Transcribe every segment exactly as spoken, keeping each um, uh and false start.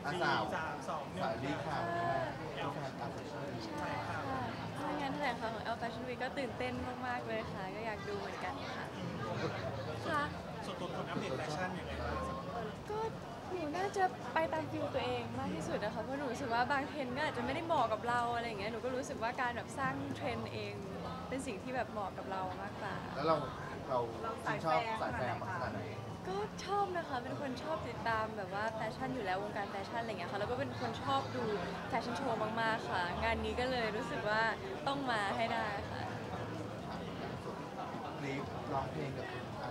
อาสาวสายลีข่าวที่แฟนตามแฟชั่นใช่ค่ะงานแถลงข่าวของ แอล Fashion Week ก็ตื่นเต้นมากๆเลยค่ะก็อยากดูเหมือนกันค่ะค่ะส่วนตัวคนอัปเดตแฟชั่นยังไงบ้างก็หนูน่าจะไปตามฟิลตัวเองมากที่สุดนะคะเพราะหนูรู้สึกว่าบางเทรนด์ก็อาจจะไม่ได้เหมาะกับเราอะไรอย่างเงี้ยหนูก็รู้สึกว่าการแบบสร้างเทรนด์เองเป็นสิ่งที่แบบเหมาะกับเรามากกว่าแล้วเราเราชื่นชอบสายแฟร์ขนาดไหนก็ชอบนะคะเป็นคนชอบติดตามแบบว่าแฟชั่นอยู่แล้ววงการแฟชั่นอะไรเงี้ยค่ะแล้วก็เป็นคนชอบดูแฟชั่นโชว์มากๆค่ะงานนี้ก็เลยรู้สึกว่าต้องมาให้ได้ค่ะคลิปร้องเพลงกับอา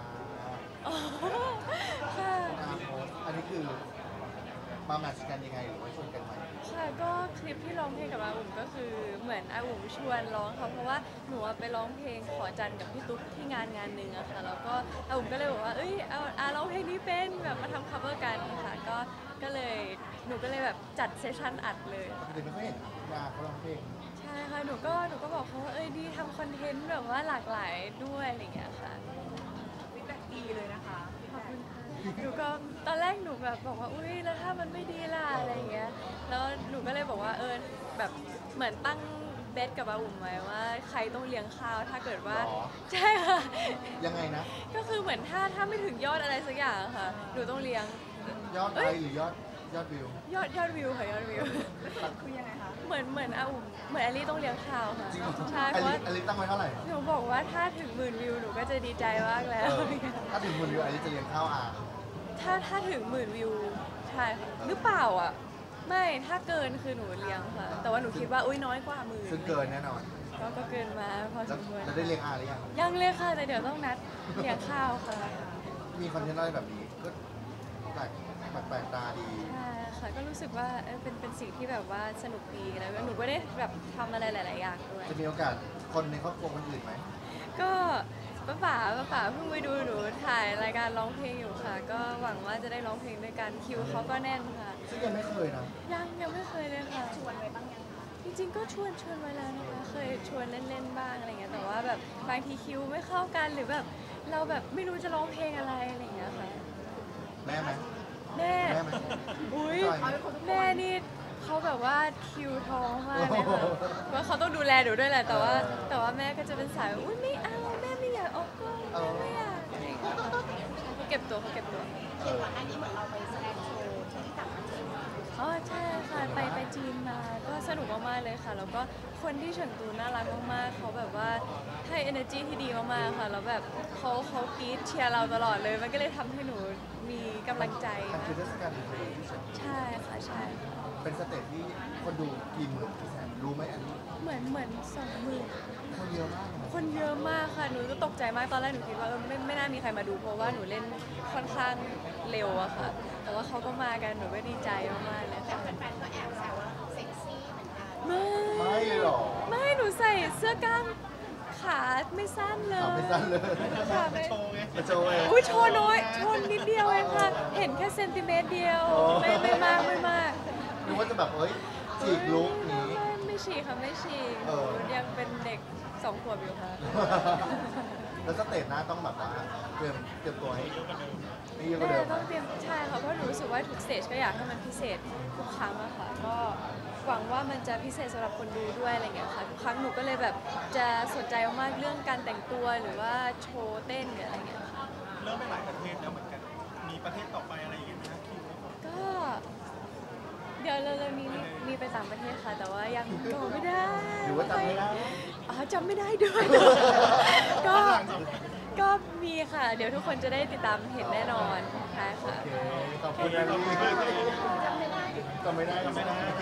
ค่ะอาโพสอันนี้คือมาแมทช์กันยังไงหรือว่าชวนกันไหมค่ะก็คลิปที่ร้องเพลงกับอาอุ่มก็คือเหมือนอาอุ่มชวนร้องค่ะเพราะว่าหนูไปร้องเพลงขอจันกับพี่ตุ๊กที่งานงานหนึ่งอะค่ะแล้วก็อาอุ่มก็เลยบอกว่าเอ้ยเอาอาร้องเพลงนี้เป็นแบบมาทำ cover กันค่ะก็ก็เลยหนูก็เลยแบบจัดเซสชั่นอัดเลยปกติไม่ค่อยเห็นอาเขาร้องเพลงใช่ค่ะหนูก็หนูก็บอกเขาว่าเอ้ยดีทำคอนเทนต์แบบว่าหลากหลายด้วยอะไรอย่างเงี้ยค่ะฟีดแบ็กดีเลยนะคะขอบคุณค่ะหนูก็ตอนแรกหนูแบบบอกว่าอุ้ยแล้วถ้ามันไม่ดีล่ะอะไรอย่างเงี้ยแล้วหนูก็เลยบอกว่าเออแบบเหมือนตั้งเบสกับอาอุ่มไว้ว่าใครต้องเลี้ยงข้าวถ้าเกิดว่าใช่ค่ะยังไงนะก็คือเหมือนถ้าถ้าไม่ถึงยอดอะไรสักอย่างค่ะหนูต้องเลี้ยงยอดไลค์หรือยอดยอดวิวยอดยอดวิวค่ะยอดวิวคือยังไงคะเหมือนเหมือนอาอุ่มเหมือนแอลลี่ต้องเลี้ยงข้าวค่ะจริงเหรอใช่เพราะว่าอลิตั้งไว้เท่าไหร่หนูบอกว่าถ้าถึงหมื่นวิวหนูก็จะดีใจมากแล้วถ้าถึงหมื่นวิวอลิจะเลี้ยงข้าวอาถ้าถ้าถึงหมื่นวิวใช่ค่ะหรือเปล่าอ่ะไม่ถ้าเกินคือหนูเลี้ยงค่ะแต่ว่าหนูคิดว่าอุ้ยน้อยกว่าหมื่นซึ่งเกินแน่นอนก็ก็เกินมาพอสมควรแล้วได้เลี้ยงอาหรือยังยังเลยค่ะแต่เดี๋ยวต้องนัดเลี้ยงข้าวค่ะมีคอนเทนต์อะไรแบบนี้ก็แปลกแปลกตาดีใช่ค่ะก็รู้สึกว่าเออเป็นเป็นสิ่งที่แบบว่าสนุกดีแล้วหนูก็ได้แบบทำอะไรหลายๆอย่างด้วยจะมีโอกาสคนในครอบครัวคนอื่นไหมก็ป้าป๋าป้าป๋าเพิ่งไปดูหนูถ่ายรายการร้องเพลงอยู่ค่ะก็หวังว่าจะได้ร้องเพลงด้วยกันคิวเขาก็แน่นค่ะซึ่งยังไม่เคยนะยังยังไม่เคยเลยค่ะชวนไว้บ้างยังคะจริงๆก็ชวนชวนไว้แล้วนะคะเคยชวนเล่นๆบ้างอะไรเงี้ยแต่ว่าแบบบางทีคิวไม่เข้ากันหรือแบบเราแบบไม่รู้จะร้องเพลงอะไรอะไรเงี้ยค่ะแม่ไหมแม่อุ้ยแม่นี่เขาแบบว่าคิวท้องมากเลยค่ะว่าเขาต้องดูแลหนูด้วยแหละแต่ว่าแต่ว่าแม่ก็จะเป็นสายอุ้ยไม่เอาแม่ไม่อยากออกกล้องแม่ไม่อยากอะไรอย่างเงี้ยเขาเก็บตัวเขาเก็บตัวก่อนหน้านี้เหมือนเราไปแสดงโชว์ที่ต่างประเทศอ๋อใช่ค่ะไปไปจีนมาก็สนุกมากๆเลยค่ะแล้วก็คนที่เฉิงตูน่ารักมากๆเขาแบบว่าให้ energy ที่ดีมากๆค่ะแล้วแบบเขาเขากรี๊ดเชียร์เราตลอดเลยมันก็เลยทำให้หนูมีกำลังใจมันคือเทศกาลดนตรีที่ฉันใช่ค่ะใช่เป็นสเตจที่คนดูกี่หมื่นกี่แสนรู้ไหมอันนี้เหมือนเหมือนสองหมื่นคนเยอะมากคนเยอะมากค่ะหนูก็ตกใจมากตอนแรกหนูคิดว่าไม่ไม่น่ามีใครมาดูเพราะว่าหนูเล่นค่อนข้างเร็วอะค่ะแต่ว่าเขาก็มากันหนูก็ดีใจมากๆเลยค่ะแฟนๆก็แอบแซวว่าเซ็กซี่เหมือนกันไม่ไม่หรอไม่หนูใส่เสื้อกล้ามขาไม่สั้นเลยไม่สั้นเลยค่ะไม่โชว์ไงโชว์เองอุ้ยโชว์น้อยโชว์นิดเดียวเองค่ะเห็นแค่เซนติเมตรเดียวไม่ไม่มากไม่มากนึกว่าจะแบบเอ้ยฉีกลุกนี้ไม่ฉีกค่ะไม่ฉีกยังเป็นเด็กสองขวบอยู่ค่ะแล้วสเตจหน้าต้องแบบว่าเตรียมเตรียมตัวให้ให้เยอะกว่าเดิมต้องเตรียมใช่ค่ะเพราะหนูรู้สึกว่าทุกสเตจก็อยากให้มันพิเศษทุกครั้งอะค่ะก็หวังว่ามันจะพิเศษสำหรับคนดูด้วยอะไรเงี้ยค่ะทุกครั้งหนูก็เลยแบบจะสนใจมากๆเรื่องการแต่งตัวหรือว่าโชว์เต้นหรืออะไรเงี้ยค่ะเริ่มไปหลายประเทศแล้วเหมือนกันมีประเทศต่อไปอะไรอย่างเงี้ยนะคิวก็เดี๋ยวเรามีมีไปต่างประเทศค่ะแต่ว่ายังบอกไม่ได้หรือว่าจำไม่ได้อ๋อจำไม่ได้ด้วยก็ก็มีค่ะเดี๋ยวทุกคนจะได้ติดตามเห็นแน่นอนใช่ค่ะโอเคขอบคุณนะลูกจำไม่ได้จำไม่ได้จำไม่ได้